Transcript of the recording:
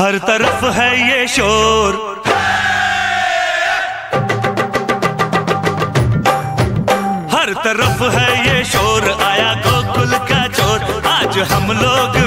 हर तरफ है ये शोर, हर तरफ है ये शोर, आया गोकुल का चोर, आज हम लोग